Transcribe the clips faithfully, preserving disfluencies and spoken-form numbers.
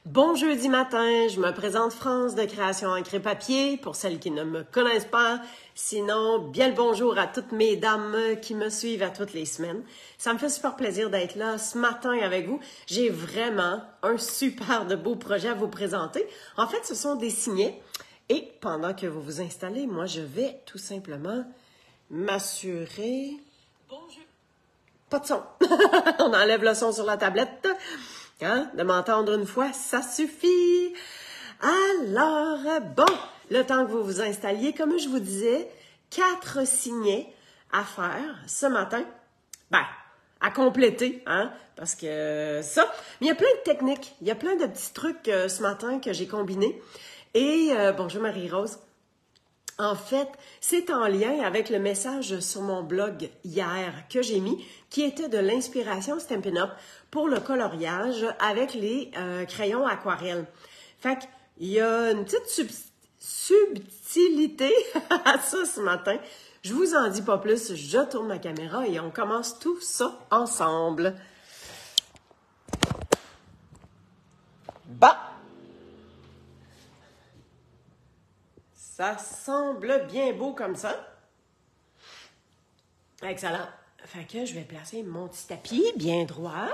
Bon jeudi matin, je me présente France de Création Encre et Papier, pour celles qui ne me connaissent pas. Sinon, bien le bonjour à toutes mes dames qui me suivent à toutes les semaines. Ça me fait super plaisir d'être là ce matin avec vous. J'ai vraiment un super de beau projet à vous présenter. En fait, ce sont des signets. Et pendant que vous vous installez, moi, je vais tout simplement m'assurer... Bonjour. Pas de son. On enlève le son sur la tablette. Hein? De m'entendre une fois, ça suffit. Alors, bon, le temps que vous vous installiez, comme je vous disais, quatre signets à faire ce matin. Ben, à compléter, hein? Parce que ça, mais il y a plein de techniques, il y a plein de petits trucs euh, ce matin que j'ai combinés. Et, euh, bonjour Marie-Rose. En fait, c'est en lien avec le message sur mon blog hier que j'ai mis, qui était de l'inspiration Stampin' Up pour le coloriage avec les euh, crayons aquarelles. Fait qu'il y a une petite sub subtilité à ça ce matin. Je vous en dis pas plus, je tourne ma caméra et on commence tout ça ensemble. Bah! Ça semble bien beau comme ça. Excellent. Fait que je vais placer mon petit tapis bien droit.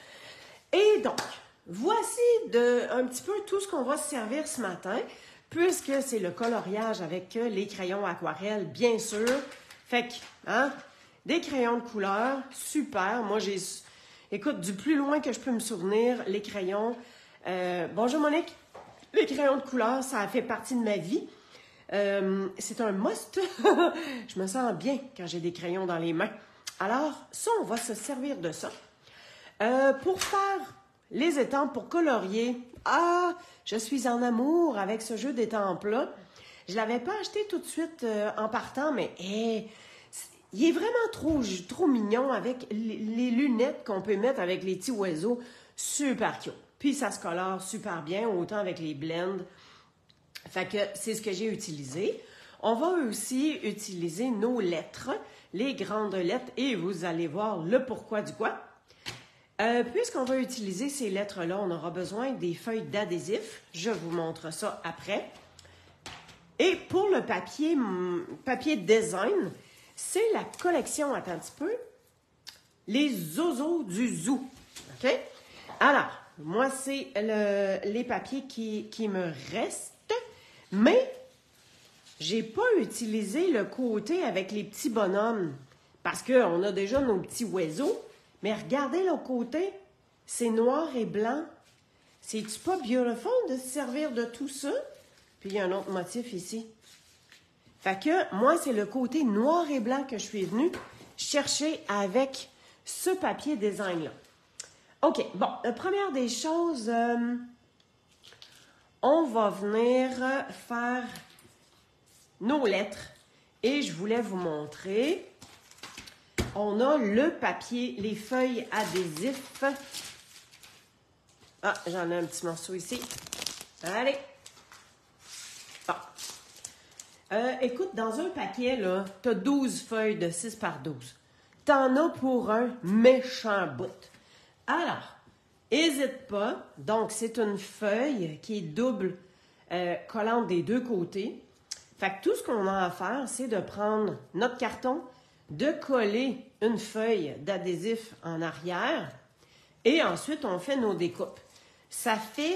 Et donc, voici de, un petit peu tout ce qu'on va se servir ce matin, puisque c'est le coloriage avec les crayons aquarelles, bien sûr. Fait que, hein, des crayons de couleur, super. Moi, j'ai, écoute, du plus loin que je peux me souvenir, les crayons. Euh, bonjour Monique. Les crayons de couleur, ça a fait partie de ma vie. Euh, c'est un must. Je me sens bien quand j'ai des crayons dans les mains. Alors, ça, on va se servir de ça. Euh, pour faire les étampes, pour colorier, ah, je suis en amour avec ce jeu d'étampes-là. Je ne l'avais pas acheté tout de suite euh, en partant, mais hey, il est vraiment trop, trop mignon avec les, les lunettes qu'on peut mettre avec les petits oiseaux. Super cute. Puis ça se colore super bien, autant avec les blends. Fait que c'est ce que j'ai utilisé. On va aussi utiliser nos lettres, les grandes lettres, et vous allez voir le pourquoi du quoi. Euh, Puisqu'on va utiliser ces lettres-là, on aura besoin des feuilles d'adhésif. Je vous montre ça après. Et pour le papier, papier design, c'est la collection, attends un petit peu, les zozos du zoo. OK? Alors, moi, c'est le, les papiers qui, qui me restent. Mais, j'ai pas utilisé le côté avec les petits bonhommes parce qu'on a déjà nos petits oiseaux. Mais regardez le côté, c'est noir et blanc. C'est-tu pas beautiful de se servir de tout ça? Puis, il y a un autre motif ici. Fait que, moi, c'est le côté noir et blanc que je suis venue chercher avec ce papier design-là. OK, bon, la première des choses... Euh, on va venir faire nos lettres et je voulais vous montrer. On a le papier, les feuilles adhésifs. Ah, j'en ai un petit morceau ici. Allez. Bon. Euh, écoute, dans un paquet, là, tu as douze feuilles de six par douze. Tu en as pour un méchant bout. Alors, n'hésite pas. Donc, c'est une feuille qui est double euh, collante des deux côtés. Fait que tout ce qu'on a à faire, c'est de prendre notre carton, de coller une feuille d'adhésif en arrière et ensuite, on fait nos découpes. Ça fait...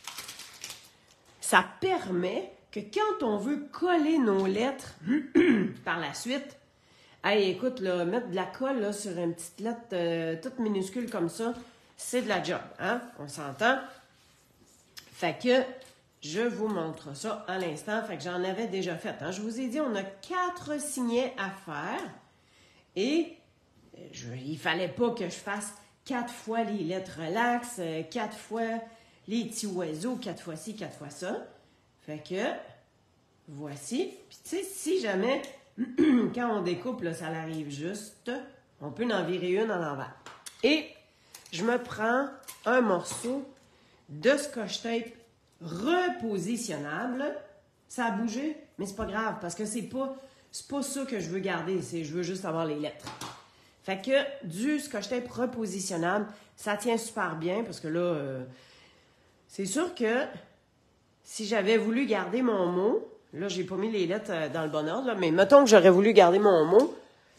Ça permet que quand on veut coller nos lettres par la suite, hey, écoute, là, mettre de la colle là, sur une petite lettre euh, toute minuscule comme ça, c'est de la job, hein? On s'entend? Fait que je vous montre ça à l'instant. Fait que j'en avais déjà fait. Hein? Je vous ai dit, on a quatre signets à faire. Et je, il ne fallait pas que je fasse quatre fois les lettres relax, quatre fois les petits oiseaux, quatre fois ci, quatre fois ça. Fait que, voici. Puis tu sais, si jamais, quand on découpe, là, ça arrive juste, on peut en virer une en envers. Et je me prends un morceau de scotch tape repositionnable. Ça a bougé, mais c'est pas grave parce que c'est pas, c'est pas ça que je veux garder. C'est, je veux juste avoir les lettres. Fait que du scotch tape repositionnable, ça tient super bien parce que là, euh, c'est sûr que si j'avais voulu garder mon mot, là, j'ai pas mis les lettres dans le bon ordre, là, mais mettons que j'aurais voulu garder mon mot,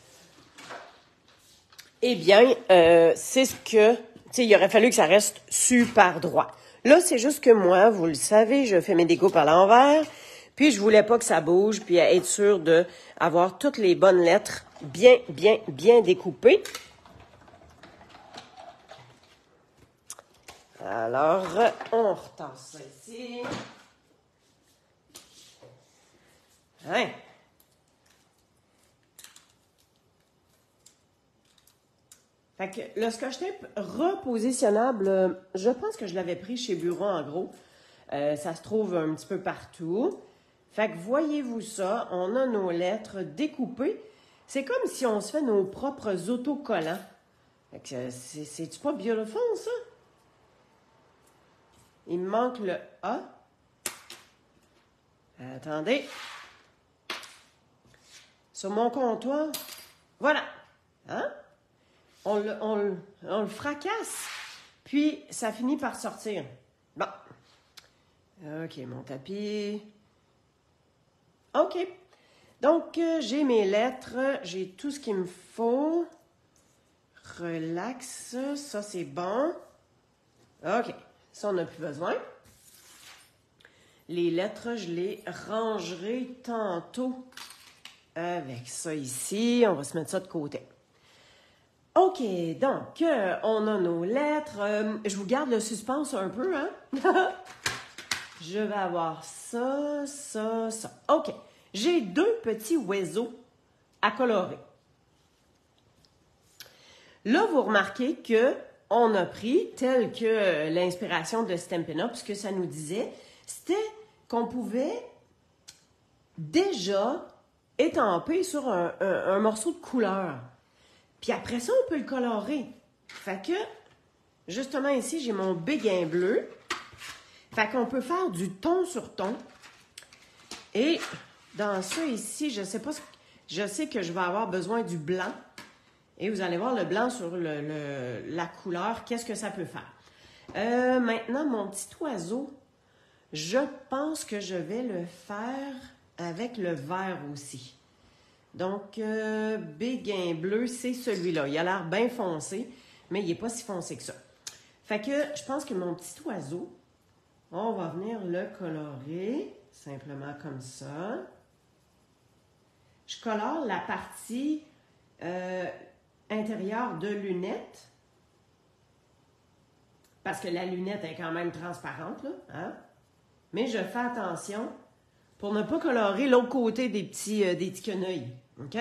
eh bien, euh, c'est ce que, tu sais, il aurait fallu que ça reste super droit. Là, c'est juste que moi, vous le savez, je fais mes découpes à l'envers, puis je voulais pas que ça bouge, puis être sûr d'avoir toutes les bonnes lettres bien, bien, bien découpées. Alors, on retasse ça ici. Hein? Fait que le scotch tape repositionnable, je pense que je l'avais pris chez Bureau en gros. Euh, ça se trouve un petit peu partout. Fait que voyez-vous ça, on a nos lettres découpées. C'est comme si on se fait nos propres autocollants. Fait que c'est, c'est-tu pas beautiful, ça? Il me manque le A. Attendez. Sur mon comptoir. Voilà. Hein? On le, on, le, on le fracasse, puis ça finit par sortir. Bon. OK, mon tapis. OK. Donc, euh, j'ai mes lettres, j'ai tout ce qu'il me faut. Relax, ça c'est bon. OK, ça on n'a plus besoin. Les lettres, je les rangerai tantôt avec ça ici. On va se mettre ça de côté. OK, donc, euh, on a nos lettres. Euh, je vous garde le suspense un peu, hein? Je vais avoir ça, ça, ça. OK, j'ai deux petits oiseaux à colorer. Là, vous remarquez qu'on a pris, tel que l'inspiration de Stampin' Up, ce que ça nous disait, c'était qu'on pouvait déjà étamper sur un, un, un morceau de couleur. Puis après ça, on peut le colorer. Fait que, justement ici, j'ai mon béguin bleu. Fait qu'on peut faire du ton sur ton. Et dans ça ici, je sais pas, je sais que je vais avoir besoin du blanc. Et vous allez voir le blanc sur le, le, la couleur, qu'est-ce que ça peut faire. Euh, maintenant, mon petit oiseau, je pense que je vais le faire avec le vert aussi. Donc, euh, béguin bleu, c'est celui-là. Il a l'air bien foncé, mais il n'est pas si foncé que ça. Fait que je pense que mon petit oiseau, on va venir le colorer, simplement comme ça. Je colore la partie euh, intérieure de lunette, parce que la lunette est quand même transparente, là, hein? Mais je fais attention pour ne pas colorer l'autre côté des petits, euh, des petits quenouilles. OK?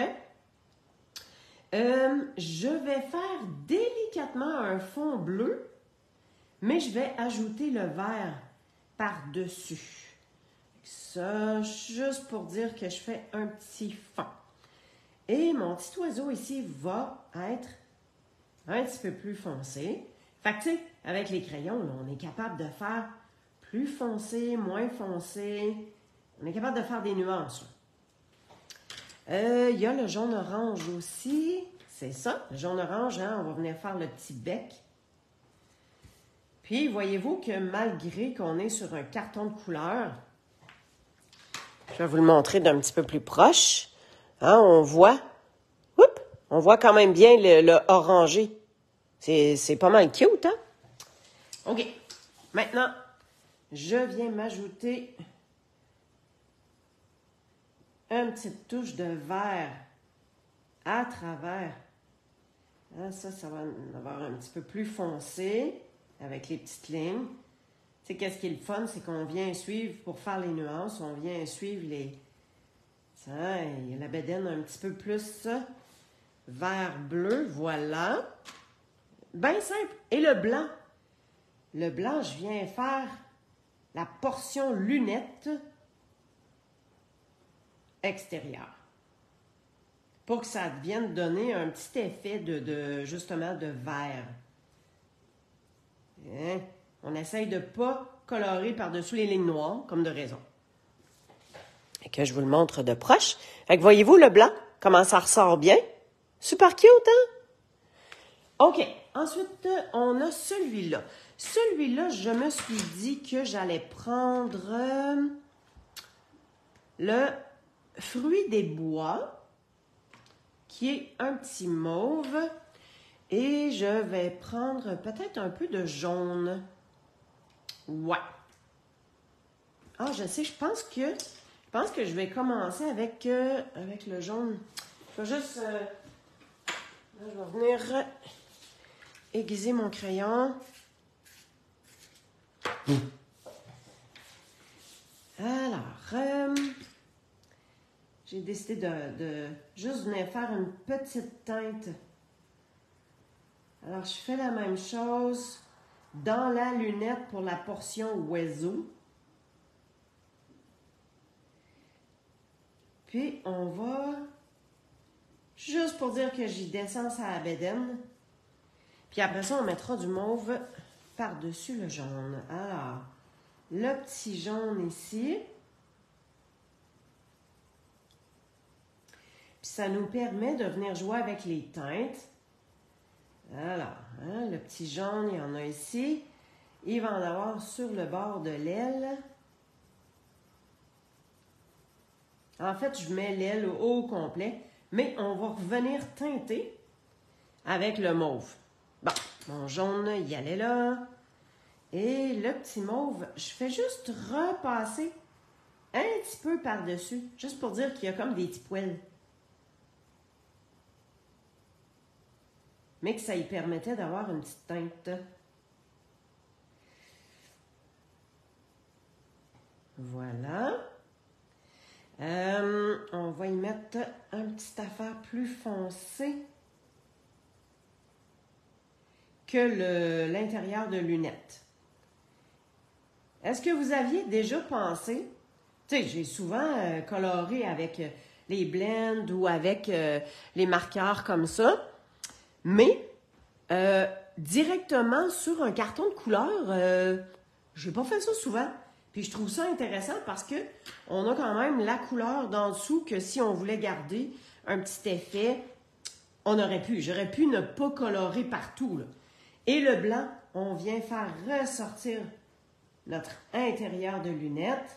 Euh, je vais faire délicatement un fond bleu, mais je vais ajouter le vert par-dessus. Ça, juste pour dire que je fais un petit fond. Et mon petit oiseau ici va être un petit peu plus foncé. Fait que, tu sais, avec les crayons, là, on est capable de faire plus foncé, moins foncé. On est capable de faire des nuances. Il euh, y a le jaune-orange aussi. C'est ça, le jaune-orange, hein, on va venir faire le petit bec. Puis, voyez-vous que malgré qu'on est sur un carton de couleur, je vais vous le montrer d'un petit peu plus proche. Hein, on voit, oups, on voit quand même bien le, le orangé. C'est pas mal cute, hein? OK. Maintenant, je viens m'ajouter une petite touche de vert à travers. Hein, ça, ça va avoir un petit peu plus foncé avec les petites lignes. Tu sais, qu'est-ce qui est le fun, c'est qu'on vient suivre, pour faire les nuances, on vient suivre les... Ça, il y a la bédaine un petit peu plus vert-bleu, voilà. Bien simple. Et le blanc. Le blanc, je viens faire la portion lunette extérieure. Pour que ça vienne donner un petit effet de, de justement, de vert. Hein? On essaye de ne pas colorer par-dessus les lignes noires, comme de raison. Et que je vous le montre de proche. Fait que voyez-vous le blanc, comment ça ressort bien? Super cute, hein? OK. ensuite, on a celui-là. Celui-là, je me suis dit que j'allais prendre euh, le fruit des bois, qui est un petit mauve. Et je vais prendre peut-être un peu de jaune. Ouais. Ah, je sais, je pense que je pense que je vais commencer avec, euh, avec le jaune. Je vais juste... Euh, là, je vais venir aiguiser mon crayon. Alors, euh, j'ai décidé de, de juste venir faire une petite teinte. Alors, je fais la même chose dans la lunette pour la portion oiseau. Puis, on va, juste pour dire que j'y descends à la bédaine. Puis après ça, on mettra du mauve par-dessus le jaune. Alors, le petit jaune ici. Puis ça nous permet de venir jouer avec les teintes. Alors, hein, le petit jaune, il y en a ici. Il va en avoir sur le bord de l'aile. En fait, je mets l'aile au complet, mais on va revenir teinter avec le mauve. Bon, mon jaune, il allait là. Et le petit mauve, je fais juste repasser un petit peu par-dessus, juste pour dire qu'il y a comme des petits poils. Mais que ça lui permettait d'avoir une petite teinte. Voilà. Euh, on va y mettre un petit affaire plus foncé que l'intérieur de lunettes. Est-ce que vous aviez déjà pensé, tu sais, j'ai souvent euh, coloré avec euh, les blends ou avec euh, les marqueurs comme ça, mais euh, directement sur un carton de couleur, euh, je n'ai pas fait ça souvent. Puis je trouve ça intéressant parce que on a quand même la couleur d'en dessous que si on voulait garder un petit effet, on aurait pu. J'aurais pu ne pas colorer partout, là. Et le blanc, on vient faire ressortir notre intérieur de lunettes.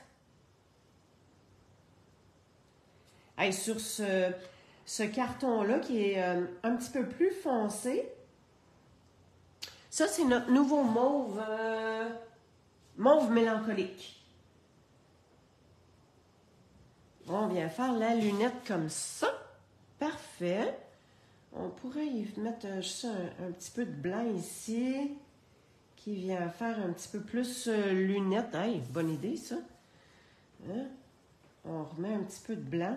Et sur ce, ce carton-là qui est euh, un petit peu plus foncé, ça c'est notre nouveau mauve... Euh, Mauve mélancolique. On vient faire la lunette comme ça. Parfait. On pourrait y mettre juste un, un petit peu de blanc ici, qui vient faire un petit peu plus euh, lunette. Hey, bonne idée, ça. Hein? On remet un petit peu de blanc.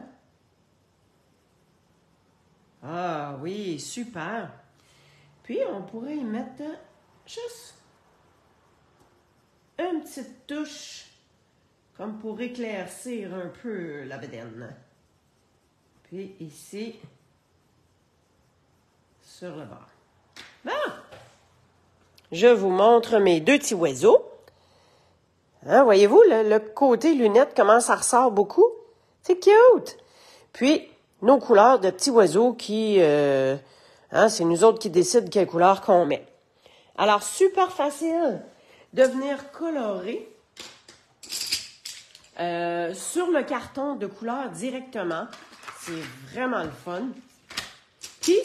Ah oui, super. Puis, on pourrait y mettre juste une petite touche, comme pour éclaircir un peu la bédaine. Puis ici, sur le bord. Bon! Je vous montre mes deux petits oiseaux. Hein, voyez-vous, le, le côté lunette, comment ça ressort beaucoup? C'est cute! Puis, nos couleurs de petits oiseaux qui... Euh, hein, c'est nous autres qui décident quelle couleur qu'on met. Alors, super facile de venir colorer euh, sur le carton de couleur directement. C'est vraiment le fun. Puis,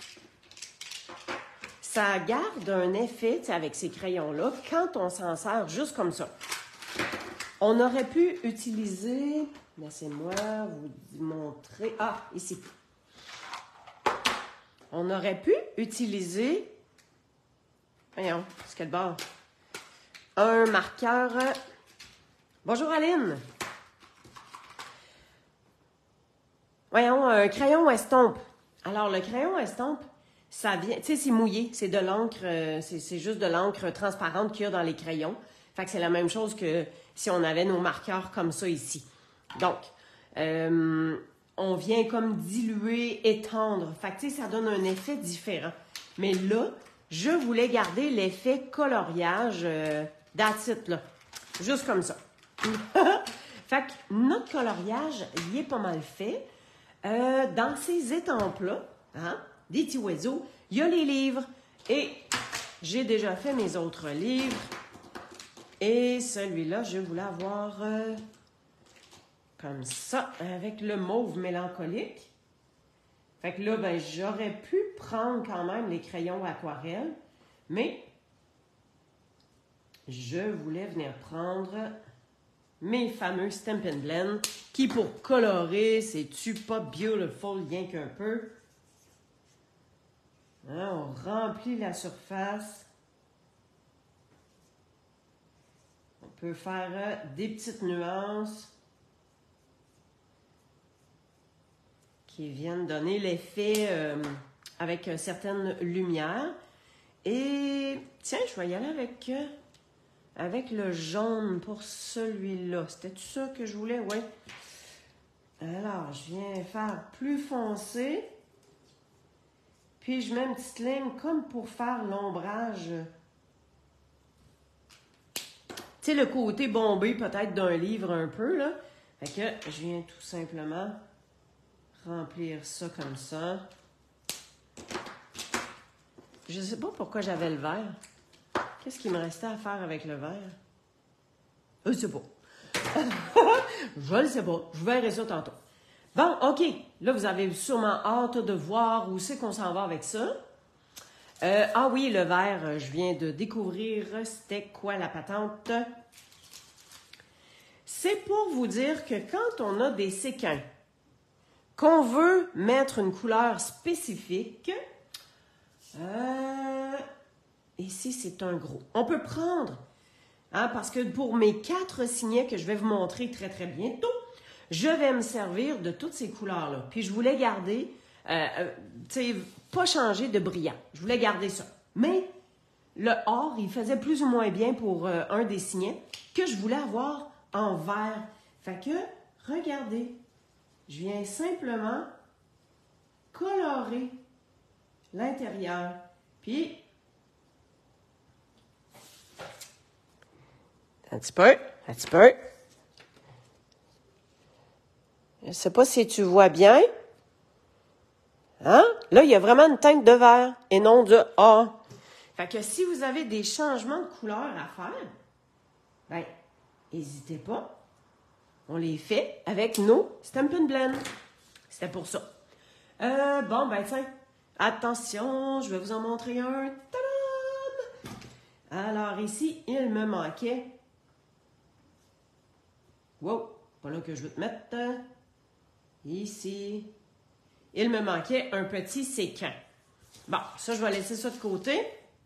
ça garde un effet avec ces crayons-là quand on s'en sert juste comme ça. On aurait pu utiliser... Laissez-moi vous montrer... Ah, ici. On aurait pu utiliser... Voyons, c'est quel bord? Un marqueur. Bonjour Aline. Voyons, un crayon estompe. Alors, le crayon estompe, ça vient, tu sais, c'est mouillé. C'est de l'encre, c'est juste de l'encre transparente qu'il y a dans les crayons. Fait que c'est la même chose que si on avait nos marqueurs comme ça ici. Donc, euh, on vient comme diluer, étendre. Fait que, tu sais, ça donne un effet différent. Mais là, je voulais garder l'effet coloriage euh, that's it, là. Juste comme ça. Fait que notre coloriage, il est pas mal fait. Euh, dans ces étampes-là, hein, des petits oiseaux, il y a les livres. Et j'ai déjà fait mes autres livres. Et celui-là, je voulais avoir euh, comme ça, avec le mauve mélancolique. Fait que là, ben, j'aurais pu prendre quand même les crayons aquarelle, mais je voulais venir prendre mes fameux Stampin' Blend, qui pour colorer, c'est-tu pas beautiful, rien qu'un peu? Hein, on remplit la surface. On peut faire euh, des petites nuances qui viennent donner l'effet euh, avec euh, certaines lumières. Et tiens, je vais y aller avec, euh, avec le jaune pour celui-là. C'était-tu ça que je voulais? Oui. Alors, je viens faire plus foncé. Puis, je mets une petite ligne comme pour faire l'ombrage. Tu sais, le côté bombé peut-être d'un livre un peu, là. Fait que je viens tout simplement remplir ça comme ça. Je ne sais pas pourquoi j'avais le vert. Qu'est-ce qu'il me restait à faire avec le vert? Je ne sais pas. Je ne sais pas. Je verrai ça tantôt. Bon, OK. Là, vous avez sûrement hâte de voir où c'est qu'on s'en va avec ça. Euh, ah oui, le vert, je viens de découvrir c'était quoi la patente. C'est pour vous dire que quand on a des séquins, qu'on veut mettre une couleur spécifique, euh, ici c'est un gros. On peut prendre, hein, parce que pour mes quatre signets que je vais vous montrer très très bientôt, je vais me servir de toutes ces couleurs-là. Puis je voulais garder, euh, euh, tu sais, pas changer de brillant. Je voulais garder ça. Mais le or, il faisait plus ou moins bien pour euh, un des signets que je voulais avoir en vert. Fait que, regardez, je viens simplement colorer l'intérieur. Puis, un petit peu, un petit peu. Je ne sais pas si tu vois bien. Hein? Là, il y a vraiment une teinte de vert et non de or. Fait que si vous avez des changements de couleur à faire, ben, n'hésitez pas. On les fait avec nos Stampin' Blend. C'était pour ça. Euh, bon, ben tiens, attention, je vais vous en montrer un. Tadam! Alors ici, il me manquait... Wow, pas là que je veux te mettre. Ici. Il me manquait un petit séquin. Bon, ça, je vais laisser ça de côté.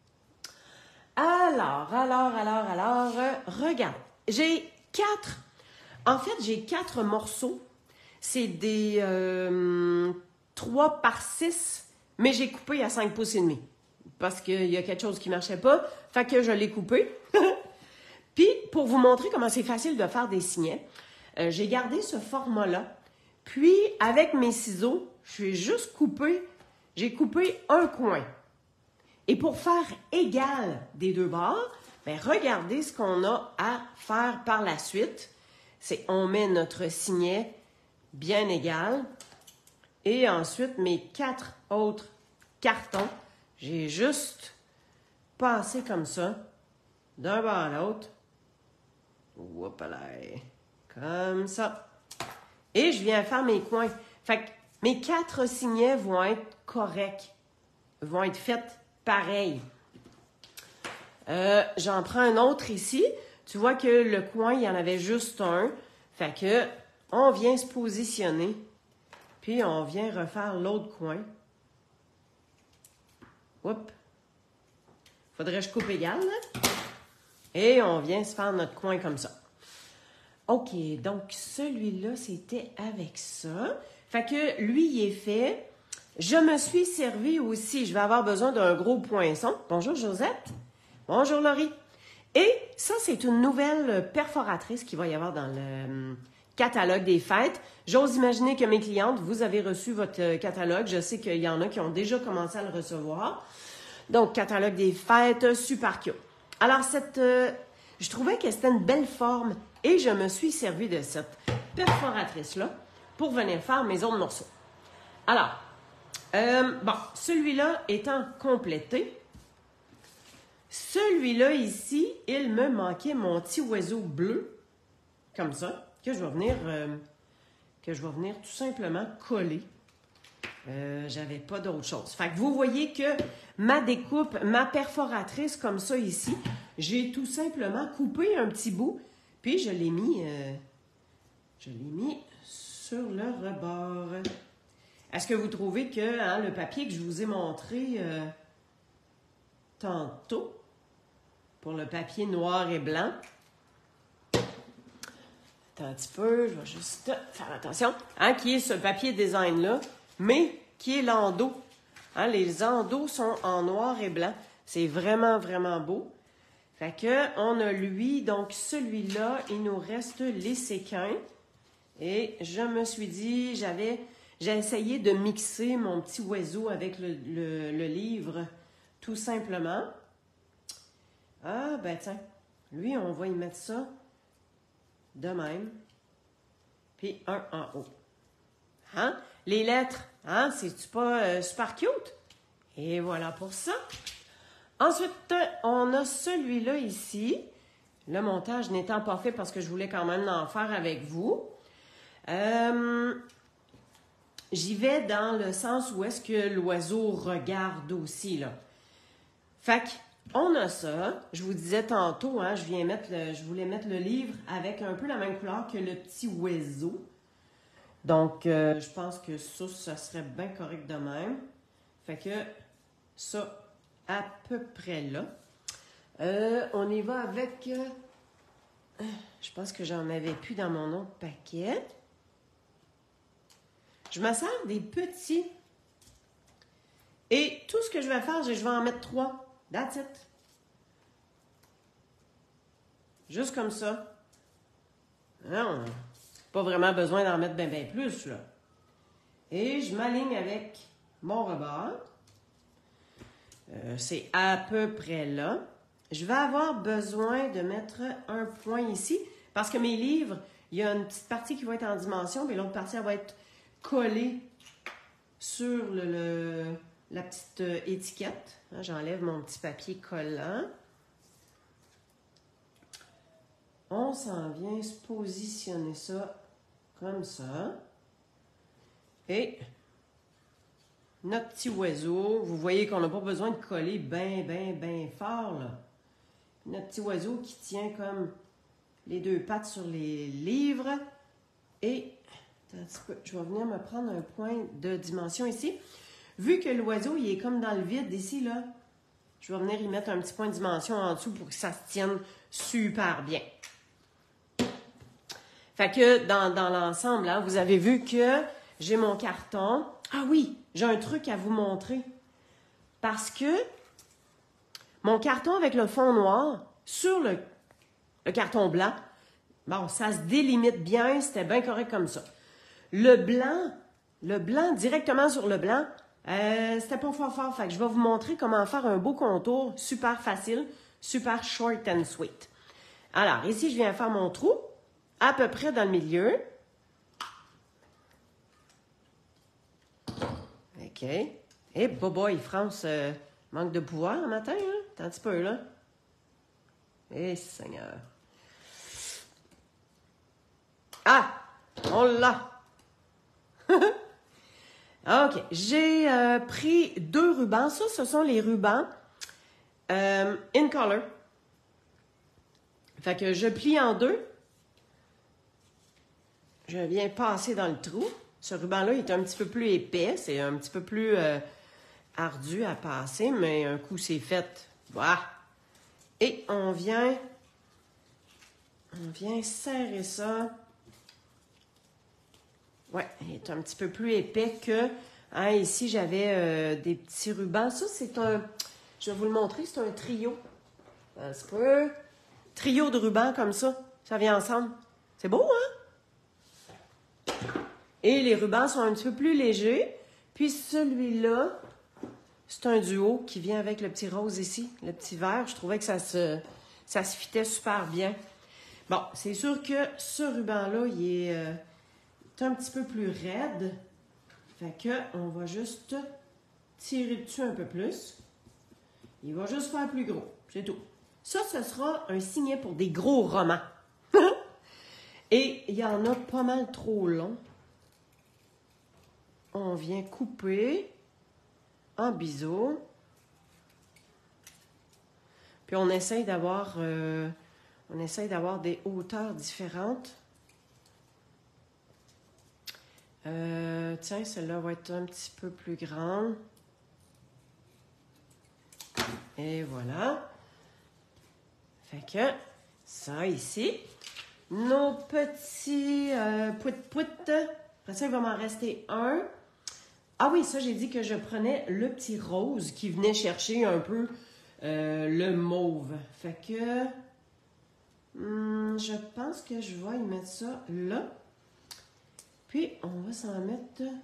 Alors, alors, alors, alors, euh, regarde. J'ai quatre... En fait, j'ai quatre morceaux. C'est des euh, trois par six, mais j'ai coupé à cinq pouces et demi. Parce qu'il y a quelque chose qui ne marchait pas. Fait que je l'ai coupé. Puis, pour vous montrer comment c'est facile de faire des signets, euh, j'ai gardé ce format-là. Puis, avec mes ciseaux, je vais juste couper, j'ai coupé un coin. Et pour faire égal des deux bords, bien, regardez ce qu'on a à faire par la suite. C'est on met notre signet bien égal. Et ensuite, mes quatre autres cartons, j'ai juste passé comme ça, d'un bord à l'autre. Whoopala, comme ça. Et je viens faire mes coins. Fait que mes quatre signets vont être corrects. Vont être faits pareil. Euh, j'en prends un autre ici. Tu vois que le coin, il y en avait juste un. Fait que on vient se positionner. Puis on vient refaire l'autre coin. Oups. Faudrait que je coupe égal, là. Et on vient se faire notre coin comme ça. OK, donc celui-là, c'était avec ça. Fait que lui, il est fait. Je me suis servi aussi, je vais avoir besoin d'un gros poinçon. Bonjour Josette. Bonjour Laurie. Et ça, c'est une nouvelle perforatrice qu'il va y avoir dans le catalogue des fêtes. J'ose imaginer que mes clientes, vous avez reçu votre catalogue. Je sais qu'il y en a qui ont déjà commencé à le recevoir. Donc, catalogue des fêtes, super cute. Alors, cette, euh, je trouvais que c'était une belle forme et je me suis servi de cette perforatrice-là pour venir faire mes autres morceaux. Alors, euh, bon, celui-là étant complété, Celui-là ici, il me manquait mon petit oiseau bleu, comme ça, que je vais venir, euh, que je vais venir tout simplement coller. Euh, j'avais pas d'autre chose. Fait que vous voyez que ma découpe, ma perforatrice comme ça ici, j'ai tout simplement coupé un petit bout, puis je l'ai mis, euh, je l'ai mis sur le rebord. Est-ce que vous trouvez que hein, le papier que je vous ai montré euh, tantôt, pour le papier noir et blanc, attends un petit peu, je vais juste faire attention, hein, qui est ce papier design-là, mais qui est l'endos. Hein, les endos sont en noir et blanc. C'est vraiment, vraiment beau. Fait que, on a lui, donc celui-là, il nous reste les séquins. Et je me suis dit, j'avais, j'ai essayé de mixer mon petit oiseau avec le, le, le livre, tout simplement. Ah, ben tiens, lui, on va y mettre ça de même. Puis un en haut. Hein? Les lettres, hein? C'est-tu pas euh, super cute? Et voilà pour ça. Ensuite, on a celui-là ici. Le montage n'étant pas fait parce que je voulais quand même en faire avec vous. Euh, J'y vais dans le sens où est-ce que l'oiseau regarde aussi, là. Fait qu'on a ça. Je vous disais tantôt, hein, je viens mettre le, je voulais mettre le livre avec un peu la même couleur que le petit oiseau. Donc, euh, je pense que ça, ça serait bien correct de même. Fait que ça, à peu près là. Euh, on y va avec... Euh, je pense que j'en avais plus dans mon autre paquet. Je me sers des petits. Et tout ce que je vais faire, je vais en mettre trois. That's it. Juste comme ça. Non, pas vraiment besoin d'en mettre bien, bien plus, là. Et je m'aligne avec mon rebord. Euh, c'est à peu près là. Je vais avoir besoin de mettre un point ici, parce que mes livres, il y a une petite partie qui va être en dimension, mais l'autre partie, elle va être collée sur le, le, la petite étiquette. Hein, j'enlève mon petit papier collant. On s'en vient se positionner ça comme ça. Et notre petit oiseau, vous voyez qu'on n'a pas besoin de coller bien, bien, bien fort, là. Notre petit oiseau qui tient comme les deux pattes sur les livres. Et, un petit peu, je vais venir me prendre un point de dimension ici. Vu que l'oiseau, il est comme dans le vide ici, là, je vais venir y mettre un petit point de dimension en dessous pour que ça se tienne super bien. Fait que dans, dans l'ensemble, hein, vous avez vu que j'ai mon carton. Ah oui, j'ai un truc à vous montrer. Parce que mon carton avec le fond noir sur le, le carton blanc, bon, ça se délimite bien, c'était bien correct comme ça. Le blanc, le blanc directement sur le blanc, euh, c'était pas fort fort. Fait que je vais vous montrer comment faire un beau contour super facile, super short and sweet. Alors, ici, je viens faire mon trou, à peu près dans le milieu. OK. Et boboy, France, euh, manque de pouvoir le matin, hein? T'as un petit peu, là. Eh, Seigneur. Ah! On l'a! OK. J'ai euh, pris deux rubans. Ça, ce sont les rubans euh, in color. Fait que je plie en deux. Je viens passer dans le trou. Ce ruban-là est un petit peu plus épais. C'est un petit peu plus euh, ardu à passer, mais un coup, c'est fait. Voilà. Et on vient, on vient serrer ça. Ouais, il est un petit peu plus épais que... Hein, ici, j'avais euh, des petits rubans. Ça, c'est un... Je vais vous le montrer, c'est un trio. Un petit peu. Trio de rubans comme ça. Ça vient ensemble. C'est beau, hein? Et les rubans sont un petit peu plus légers. Puis celui-là, c'est un duo qui vient avec le petit rose ici, le petit vert. Je trouvais que ça se, ça se fitait super bien. Bon, c'est sûr que ce ruban-là, il est, euh, est un petit peu plus raide. Fait que on va juste tirer dessus un peu plus. Il va juste faire plus gros. C'est tout. Ça, ce sera un signet pour des gros romans. Et il y en a pas mal trop long. On vient couper en biseau. Puis on essaye d'avoir euh, on essaye d'avoir des hauteurs différentes. Euh, tiens, celle-là va être un petit peu plus grande. Et voilà. Fait que ça ici. Nos petits euh, pouit-pouit. Après ça, il va m'en rester un. Ah oui, ça, j'ai dit que je prenais le petit rose qui venait chercher un peu euh, le mauve. Fait que hum, je pense que je vais y mettre ça là. Puis, on va s'en mettre... On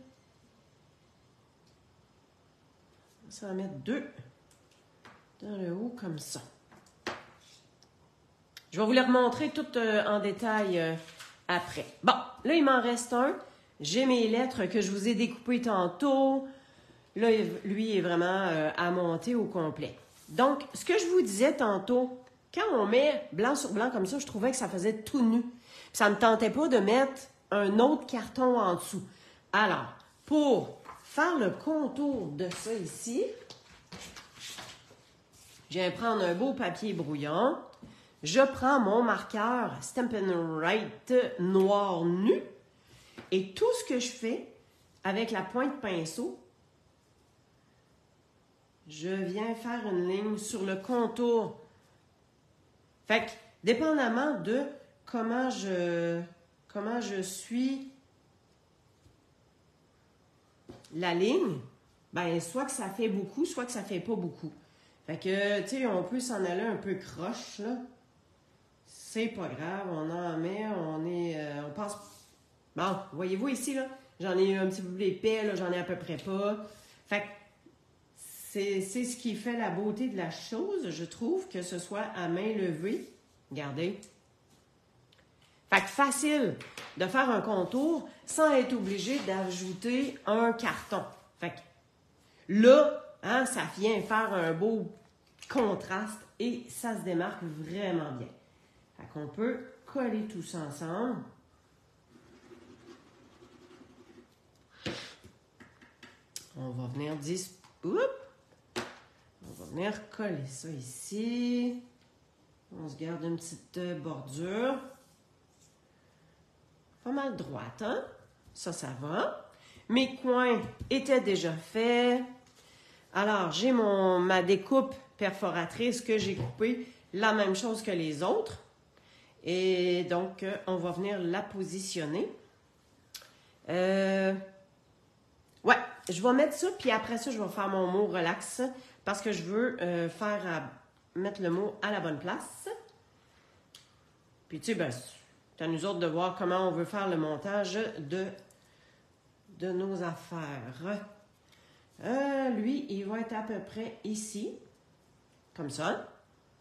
va s'en mettre deux dans le haut comme ça. Je vais vous les remontrer tout euh, en détail euh, après. Bon, là, il m'en reste un. J'ai mes lettres que je vous ai découpées tantôt. Là, lui est vraiment euh, à monter au complet. Donc, ce que je vous disais tantôt, quand on met blanc sur blanc comme ça, je trouvais que ça faisait tout nu. Puis ça ne me tentait pas de mettre un autre carton en dessous. Alors, pour faire le contour de ça ici, je vais prendre un beau papier brouillon. Je prends mon marqueur Stampin' Write noir nu et tout ce que je fais avec la pointe pinceau, je viens faire une ligne sur le contour. Fait que, dépendamment de comment je, comment je suis la ligne, ben soit que ça fait beaucoup, soit que ça fait pas beaucoup. Fait que, tu sais, on peut s'en aller un peu croche, là. C'est pas grave, on en met, on est, euh, on passe... Bon, voyez-vous ici, là, j'en ai un petit peu plus épais, là, j'en ai à peu près pas. Fait que c'est ce qui fait la beauté de la chose, je trouve, que ce soit à main levée. Regardez. Fait que facile de faire un contour sans être obligé d'ajouter un carton. Fait que là, hein, ça vient faire un beau contraste et ça se démarque vraiment bien. Fait qu'on peut coller tout ça ensemble. On va venir dis... Oups! On va venir coller ça ici. On se garde une petite bordure. Pas mal droite, hein? Ça, ça va. Mes coins étaient déjà faits. Alors, j'ai mon ma découpe perforatrice que j'ai coupée la même chose que les autres. Et donc, on va venir la positionner. Euh, ouais, je vais mettre ça, puis après ça, je vais faire mon mot relax parce que je veux euh, faire à, mettre le mot à la bonne place. Puis, tu sais, ben, c'est à nous autres de voir comment on veut faire le montage de, de nos affaires. Euh, lui, il va être à peu près ici, comme ça.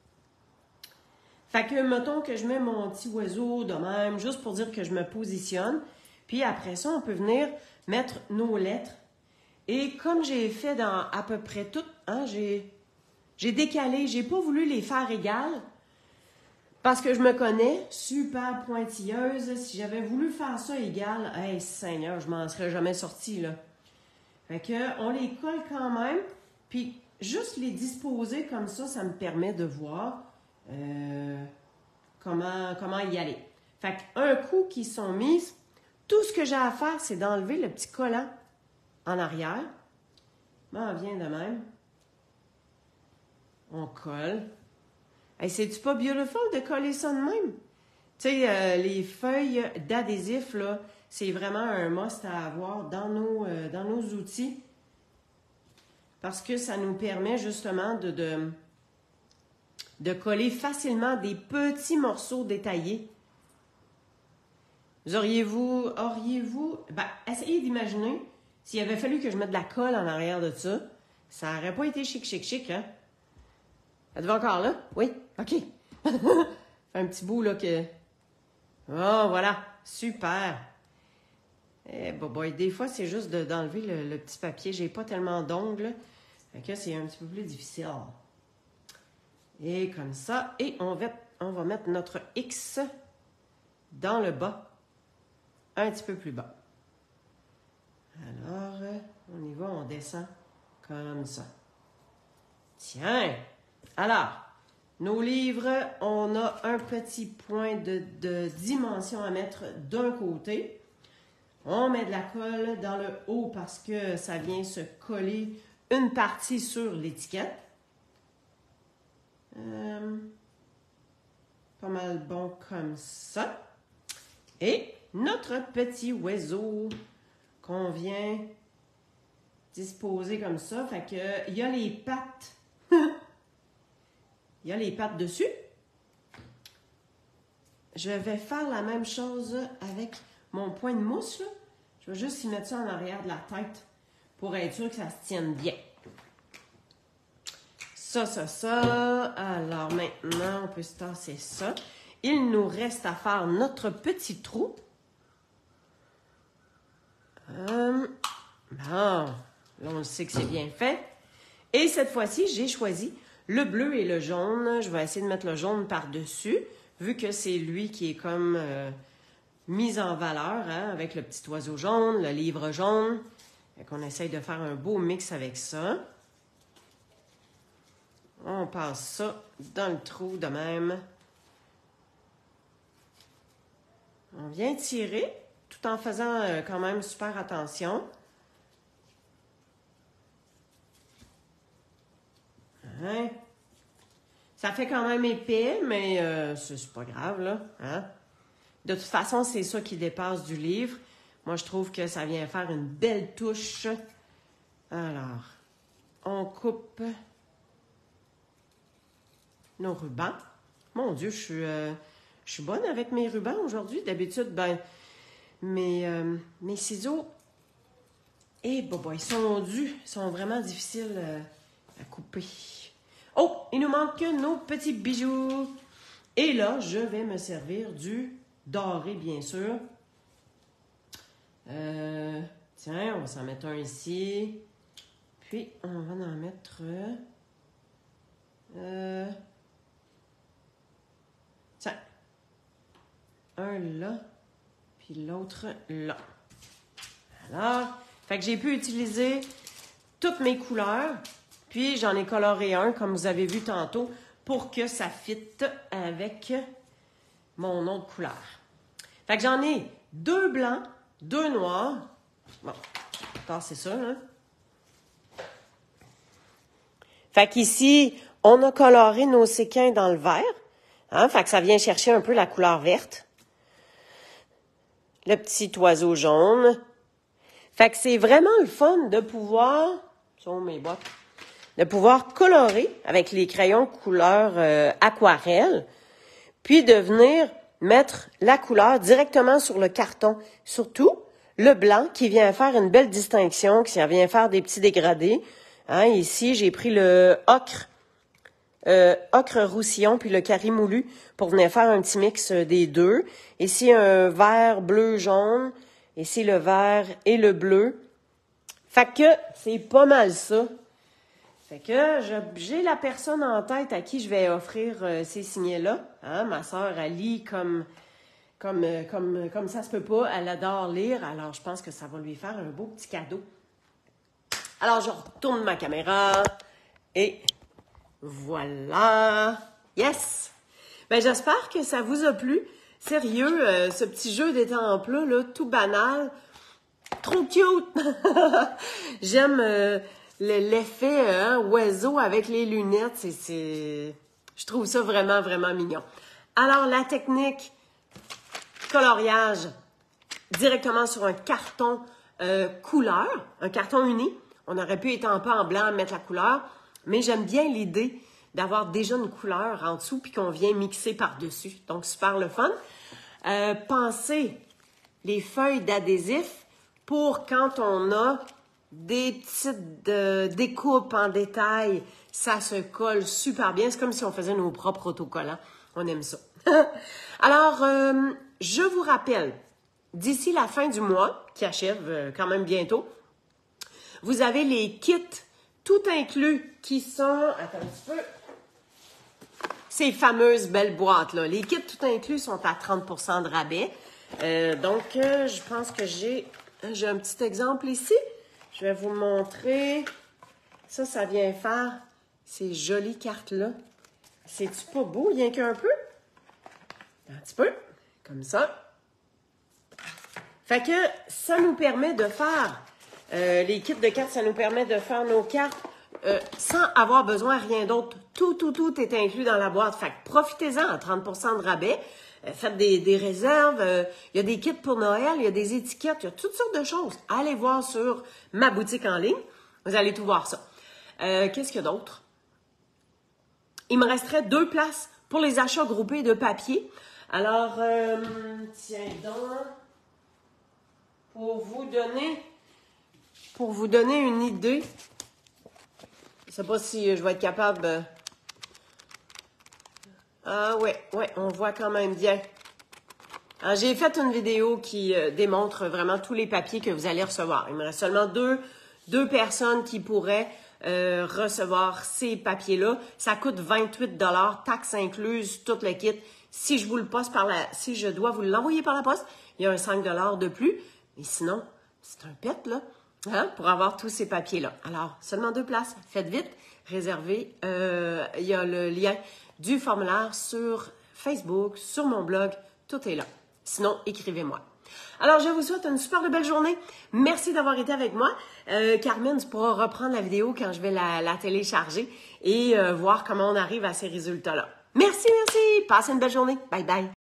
Fait que, mettons que je mets mon petit oiseau de même, juste pour dire que je me positionne. Puis après ça, on peut venir mettre nos lettres. Et comme j'ai fait dans à peu près tout, hein, j'ai j'ai décalé, j'ai pas voulu les faire égales. Parce que je me connais, super pointilleuse. Si j'avais voulu faire ça égal, hey Seigneur, je m'en serais jamais sortie, là. Fait que, on les colle quand même. Puis, juste les disposer comme ça, ça me permet de voir euh, comment, comment y aller. Fait qu'un coup qu'ils sont mis, tout ce que j'ai à faire, c'est d'enlever le petit collant en arrière. Ben, on vient de même. On colle. Hey, c'est-tu pas beautiful de coller ça de même? Tu sais, euh, les feuilles d'adhésif, là, c'est vraiment un must à avoir dans nos, euh, dans nos outils. Parce que ça nous permet justement de, de, de coller facilement des petits morceaux détaillés. Vous auriez-vous, auriez-vous, ben, essayez d'imaginer s'il avait fallu que je mette de la colle en arrière de ça, ça n'aurait pas été chic, chic, chic, hein? Êtes-vous encore là? Oui? OK. Un petit bout, là, que... Oh, voilà. Super. Eh, bon, bon, des fois, c'est juste de, d'enlever le, le petit papier. J'ai pas tellement d'ongles. Fait que c'est un petit peu plus difficile. Et comme ça. Et on va, on va mettre notre X dans le bas. Un petit peu plus bas. Alors, on y va, on descend comme ça. Tiens! Alors, nos livres, on a un petit point de, de dimension à mettre d'un côté. On met de la colle dans le haut parce que ça vient se coller une partie sur l'étiquette. Euh, pas mal bon comme ça. Et notre petit oiseau qu'on vient disposer comme ça. Fait que, il y a les pattes. Il y a les pattes dessus. Je vais faire la même chose avec mon point de mousse. Là. Je vais juste y mettre ça en arrière de la tête pour être sûr que ça se tienne bien. Ça, ça, ça. Alors maintenant, on peut se tasser ça. Il nous reste à faire notre petit trou. Euh, bon, là, on sait que c'est bien fait. Et cette fois-ci, j'ai choisi le bleu et le jaune. Je vais essayer de mettre le jaune par-dessus, vu que c'est lui qui est comme euh, mis en valeur, hein, avec le petit oiseau jaune, le livre jaune. Fait qu'on essaye de faire un beau mix avec ça. On passe ça dans le trou de même. On vient tirer, tout en faisant euh, quand même super attention. Hein? Ça fait quand même épais, mais euh, c'est pas grave, là. Hein? De toute façon, c'est ça qui dépasse du livre. Moi, je trouve que ça vient faire une belle touche. Alors, on coupe nos rubans. Mon Dieu, je suis, euh, je suis bonne avec mes rubans aujourd'hui. D'habitude, ben, mes, euh, mes ciseaux, et bon, bon, ils sont dus, ils sont vraiment difficiles euh, à couper. Oh, il nous manque nos petits bijoux. Et là, je vais me servir du doré, bien sûr. Euh, tiens, on va s'en mettre un ici. Puis, on va en mettre... Euh, tiens, un là, puis l'autre là. Alors, fait que j'ai pu utiliser toutes mes couleurs. Puis, j'en ai coloré un, comme vous avez vu tantôt, pour que ça fitte avec mon autre couleur. Fait que j'en ai deux blancs, deux noirs. Bon, c'est ça, hein? Fait qu'ici, on a coloré nos séquins dans le vert. Hein? Fait que ça vient chercher un peu la couleur verte. Le petit oiseau jaune. Fait que c'est vraiment le fun de pouvoir... Sur mes bottes. De pouvoir colorer avec les crayons couleur euh, aquarelle, puis de venir mettre la couleur directement sur le carton. Surtout le blanc qui vient faire une belle distinction, qui vient faire des petits dégradés. Hein, ici, j'ai pris le ocre, euh, ocre roussillon, puis le carré moulu pour venir faire un petit mix des deux. Ici, un vert bleu-jaune. Ici, le vert et le bleu. Fait que c'est pas mal ça. Fait que j'ai la personne en tête à qui je vais offrir euh, ces signets-là. Hein? Ma sœur, elle lit comme, comme, euh, comme, comme ça se peut pas. Elle adore lire, alors je pense que ça va lui faire un beau petit cadeau. Alors, je retourne ma caméra et voilà. Yes! Ben, j'espère que ça vous a plu. Sérieux, euh, ce petit jeu d'étampes-là, là, tout banal, trop cute! J'aime... Euh, l'effet hein, oiseau avec les lunettes, c'est, c'est, je trouve ça vraiment, vraiment mignon. Alors, la technique coloriage directement sur un carton euh, couleur, un carton uni. On aurait pu étamper en blanc, mettre la couleur, mais j'aime bien l'idée d'avoir déjà une couleur en dessous puis qu'on vient mixer par-dessus. Donc, super le fun. Euh, pensez les feuilles d'adhésif pour quand on a des petites euh, découpes en détail, ça se colle super bien. C'est comme si on faisait nos propres autocollants. On aime ça. Alors, euh, je vous rappelle, d'ici la fin du mois, qui achève euh, quand même bientôt, vous avez les kits tout inclus qui sont... Attends un petit peu. ces fameuses belles boîtes-là. Les kits tout inclus sont à trente pour cent de rabais. Euh, donc, euh, je pense que j'ai j'ai un petit exemple ici. Je vais vous montrer. Ça, ça vient faire ces jolies cartes-là. C'est-tu pas beau, rien qu'un peu? Un petit peu, comme ça. Fait que ça nous permet de faire, euh, les kits de cartes, ça nous permet de faire nos cartes euh, sans avoir besoin de rien d'autre. Tout, tout, tout est inclus dans la boîte. Fait que profitez-en à trente pour cent de rabais. Euh, faites des, des réserves. Euh, il y a des kits pour Noël, il y a des étiquettes, il y a toutes sortes de choses. Allez voir sur ma boutique en ligne. Vous allez tout voir ça. Euh, Qu'est-ce qu'il y a d'autre? Il me resterait deux places pour les achats groupés de papier. Alors, euh, tiens donc, pour vous donner, pour vous donner une idée, je ne sais pas si je vais être capable. Euh, ah ouais, ouais, on voit quand même bien. J'ai fait une vidéo qui euh, démontre vraiment tous les papiers que vous allez recevoir. Il me reste seulement deux, deux personnes qui pourraient euh, recevoir ces papiers-là. Ça coûte vingt-huit dollars, taxes incluses, tout le kit. Si je vous le poste par la, si je dois vous l'envoyer par la poste, il y a un cinq dollars de plus. Mais sinon, c'est un pet, là, hein, pour avoir tous ces papiers-là. Alors, seulement deux places. Faites vite, réservez. Euh, il y a le lien du formulaire sur Facebook, sur mon blog. Tout est là. Sinon, écrivez-moi. Alors, je vous souhaite une super belle journée. Merci d'avoir été avec moi. Euh, Carmen, tu pourras reprendre la vidéo quand je vais la, la télécharger et euh, voir comment on arrive à ces résultats-là. Merci, merci. Passez une belle journée. Bye, bye.